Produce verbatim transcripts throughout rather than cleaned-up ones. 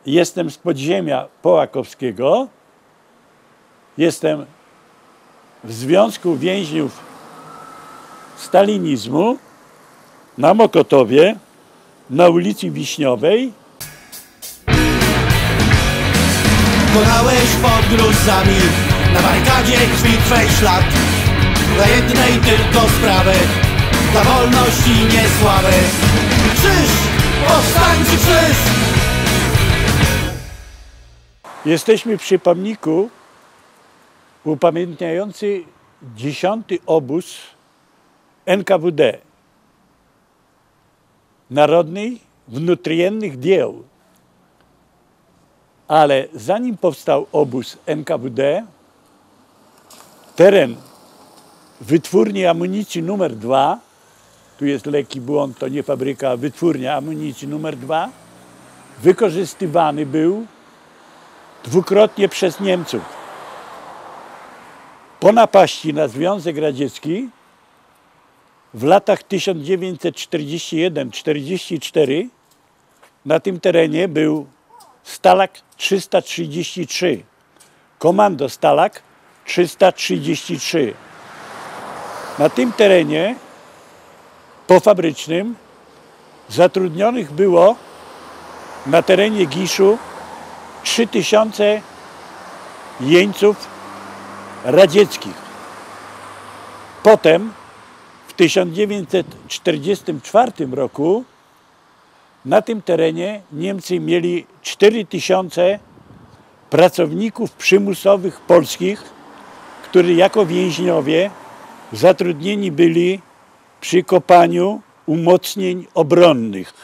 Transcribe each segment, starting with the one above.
jestem z podziemia połakowskiego, jestem w Związku Więźniów Stalinizmu na Mokotowie, na ulicy Wiśniowej. Konałeś pod gruzami, na barykadzie krwi twej ślad. Dla jednej tylko sprawy, dla wolności niesławy. Krzyż, powstańczy krzyż! Jesteśmy przy pomniku upamiętniający dziesiąty obóz N K W D, Narodnych Wnutriennych Dzieł. Ale zanim powstał obóz N K W D, teren wytwórni amunicji numer dwa, tu jest lekki błąd, to nie fabryka, a wytwórnia amunicji numer dwa, wykorzystywany był dwukrotnie przez Niemców. Po napaści na Związek Radziecki w latach tysiąc dziewięćset czterdziesty pierwszy do czterdziestego czwartego na tym terenie był Stalag trzysta trzydzieści trzy, komando Stalag trzysta trzydzieści trzy. Na tym terenie pofabrycznym zatrudnionych było na terenie Giszu trzy tysiące jeńców radzieckich. Potem w tysiąc dziewięćset czterdziestym czwartym roku na tym terenie Niemcy mieli cztery tysiące pracowników przymusowych polskich, którzy jako więźniowie zatrudnieni byli przy kopaniu umocnień obronnych.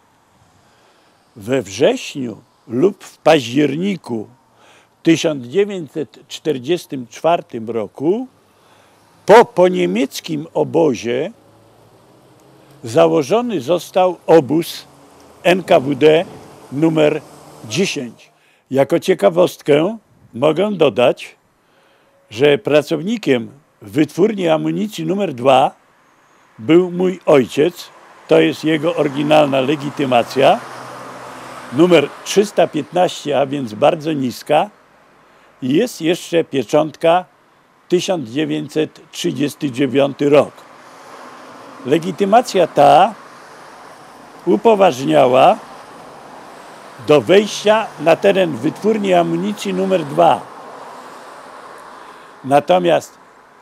We wrześniu lub w październiku tysiąc dziewięćset czterdziestym czwartym roku po poniemieckim obozie założony został obóz N K W D numer dziesięć. Jako ciekawostkę mogę dodać, że pracownikiem wytwórni amunicji numer dwa był mój ojciec, to jest jego oryginalna legitymacja, numer trzysta piętnaście, a więc bardzo niska, i jest jeszcze pieczątka tysiąc dziewięćset trzydziesty dziewiąty rok. Legitymacja ta upoważniała do wejścia na teren wytwórni amunicji numer dwa. Natomiast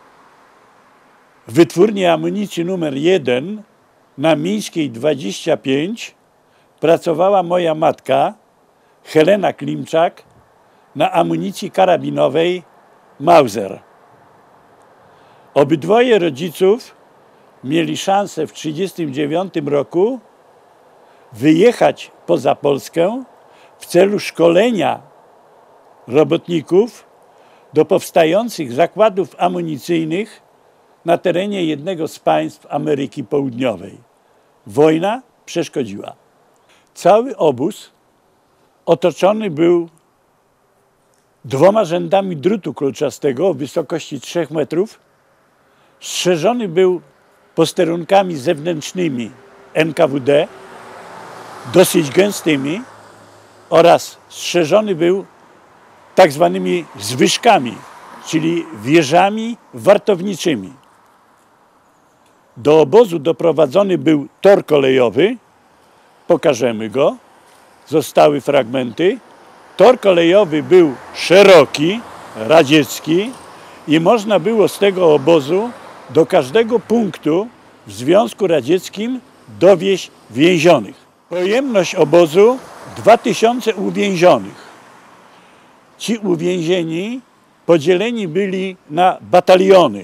w wytwórni amunicji numer jeden na Mińskiej dwadzieścia pięć pracowała moja matka, Helena Klimczak, na amunicji karabinowej Mauser. Obydwoje rodziców mieli szansę w tysiąc dziewięćset trzydziestym dziewiątym roku wyjechać poza Polskę w celu szkolenia robotników do powstających zakładów amunicyjnych na terenie jednego z państw Ameryki Południowej. Wojna przeszkodziła. Cały obóz otoczony był dwoma rzędami drutu kolczastego o wysokości trzech metrów. Strzeżony był posterunkami zewnętrznymi N K W D, dosyć gęstymi, oraz strzeżony był tak zwanymi zwyżkami, czyli wieżami wartowniczymi. Do obozu doprowadzony był tor kolejowy, pokażemy go, zostały fragmenty. Tor kolejowy był szeroki, radziecki, i można było z tego obozu do każdego punktu w Związku Radzieckim dowieźć więzionych. Pojemność obozu dwa tysiące uwięzionych. Ci uwięzieni podzieleni byli na bataliony.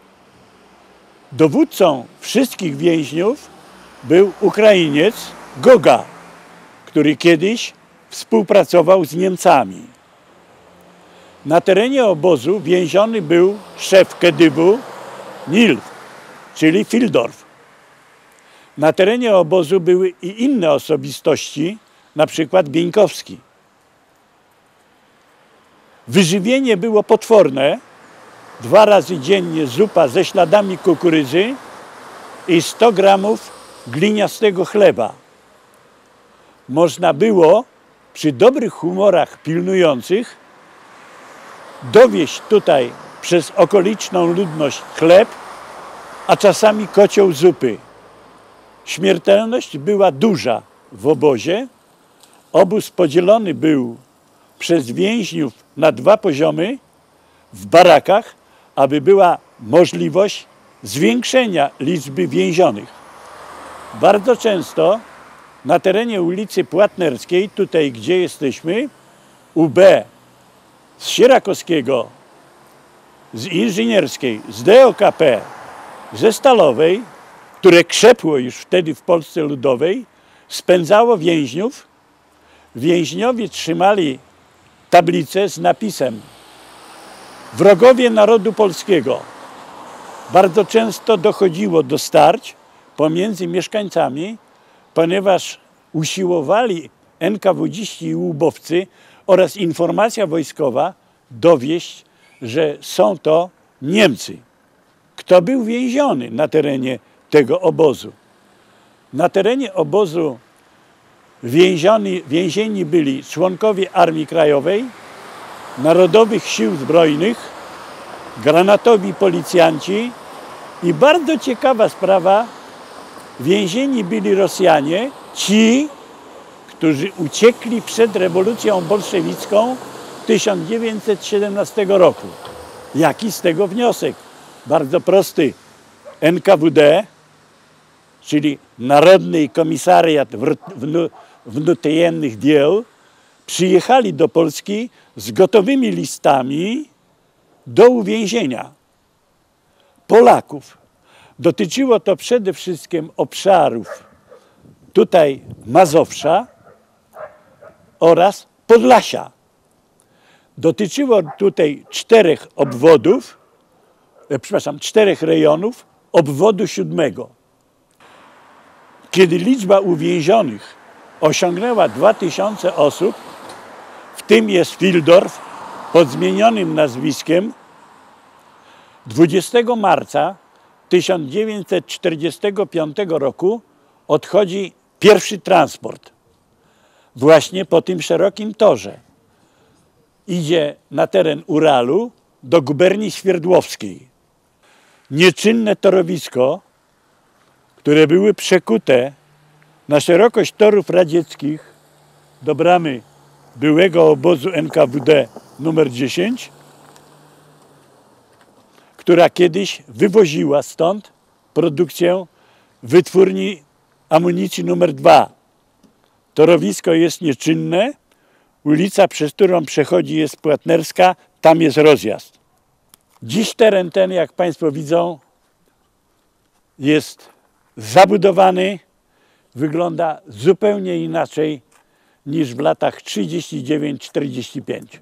Dowódcą wszystkich więźniów był Ukrainiec Goga, który kiedyś współpracował z Niemcami. Na terenie obozu więziony był szef Kedywu Nilf, czyli Fildorf. Na terenie obozu były i inne osobistości, na przykład Bieńkowski. Wyżywienie było potworne. Dwa razy dziennie zupa ze śladami kukurydzy i sto gramów gliniastego chleba. Można było przy dobrych humorach pilnujących dowieść tutaj przez okoliczną ludność chleb, a czasami kocioł zupy. Śmiertelność była duża w obozie. Obóz podzielony był przez więźniów na dwa poziomy w barakach, aby była możliwość zwiększenia liczby więzionych. Bardzo często na terenie ulicy Płatnerskiej, tutaj gdzie jesteśmy, U B z Sierakowskiego, z Inżynierskiej, z D O K P, ze Stalowej, które krzepło już wtedy w Polsce Ludowej, spędzało więźniów. Więźniowie trzymali tablicę z napisem wrogowie narodu polskiego. Bardzo często dochodziło do starć pomiędzy mieszkańcami, ponieważ usiłowali en ka wu dziści i łubowcy oraz informacja wojskowa dowieść, że są to Niemcy. Kto był więziony na terenie tego obozu? Na terenie obozu więzioni, więzieni byli członkowie Armii Krajowej, Narodowych Sił Zbrojnych, granatowi policjanci i bardzo ciekawa sprawa, więzieni byli Rosjanie, ci, którzy uciekli przed rewolucją bolszewicką tysiąc dziewięćset siedemnastego roku. Jaki z tego wniosek? Bardzo prosty. en ka wu de, czyli Narodny Komisariat Wnutriennych Dzieł, przyjechali do Polski z gotowymi listami do uwięzienia Polaków. Dotyczyło to przede wszystkim obszarów tutaj Mazowsza oraz Podlasia. Dotyczyło tutaj czterech obwodów, e, przepraszam, czterech rejonów obwodu siódmego. Kiedy liczba uwięzionych osiągnęła dwa tysiące osób, w tym jest Fildorf pod zmienionym nazwiskiem, dwudziestego marca tysiąc dziewięćset czterdziestego piątego roku odchodzi pierwszy transport. Właśnie po tym szerokim torze. Idzie na teren Uralu do guberni Swierdłowskiej. Nieczynne torowisko, które były przekute na szerokość torów radzieckich do bramy byłego obozu en ka wu de numer dziesięć, która kiedyś wywoziła stąd produkcję wytwórni amunicji numer dwa. Torowisko jest nieczynne, ulica, przez którą przechodzi, jest Płatnerska, tam jest rozjazd. Dziś teren ten, jak Państwo widzą, jest zabudowany, wygląda zupełnie inaczej niż w latach trzydziestym dziewiątym czterdziestym piątym.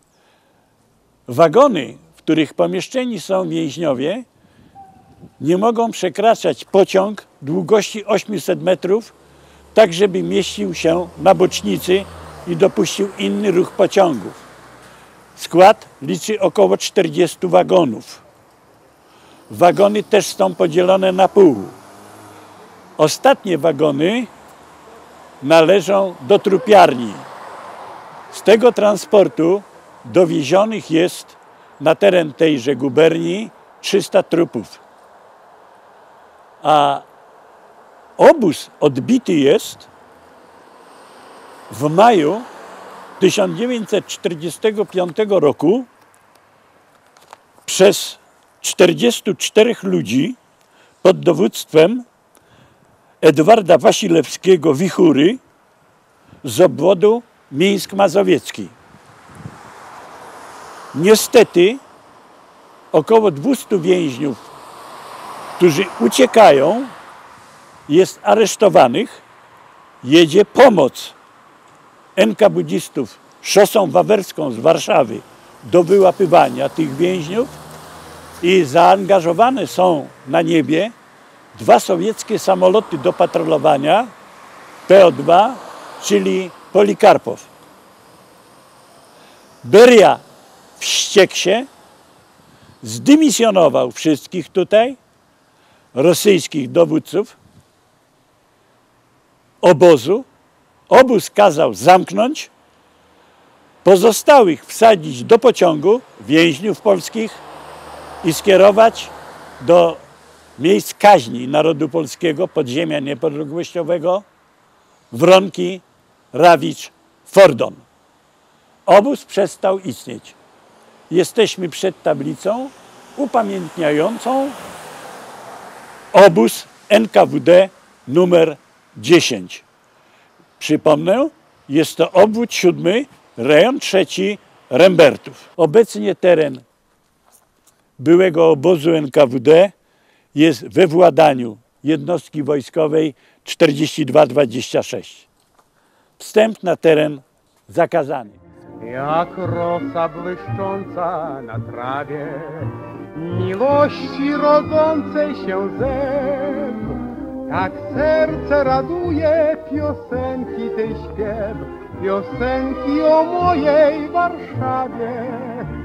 Wagony, w których pomieszczeni są więźniowie, nie mogą przekraczać pociąg długości ośmiuset metrów, tak żeby mieścił się na bocznicy i dopuścił inny ruch pociągów. Skład liczy około czterdziestu wagonów. Wagony też są podzielone na pół. Ostatnie wagony należą do trupiarni. Z tego transportu dowiezionych jest na teren tejże guberni trzysta trupów. A obóz odbity jest w maju tysiąc dziewięćset czterdziestego piątego roku przez czterdziestu czterech ludzi pod dowództwem Edwarda Wasilewskiego Wichury z obwodu Mińsk-Mazowiecki. Niestety około dwustu więźniów, którzy uciekają, jest aresztowanych. Jedzie pomoc en ka wu dzistów szosą wawerską z Warszawy do wyłapywania tych więźniów i zaangażowane są na niebie dwa sowieckie samoloty do patrolowania P O dwa, czyli Polikarpow. Beria wściekł się, zdymisjonował wszystkich tutaj rosyjskich dowódców obozu. Obóz kazał zamknąć Pozostałych wsadzić do pociągu, więźniów polskich, i skierować do miejsc kaźni narodu polskiego, podziemia niepodległościowego, Wronki, Rawicz, Fordon. Obóz przestał istnieć. Jesteśmy przed tablicą upamiętniającą obóz N K W D numer dziesięć. Przypomnę, jest to obwód siódmy, rejon trzeci Rembertów. Obecnie teren byłego obozu N K W D jest we władaniu jednostki wojskowej czterdzieści dwa dwadzieścia sześć. Wstęp na teren zakazany. Jak rosa błyszcząca na trawie, miłości rodzącej się zew, tak serce raduje piosenki tej śpiew, piosenki o mojej Warszawie.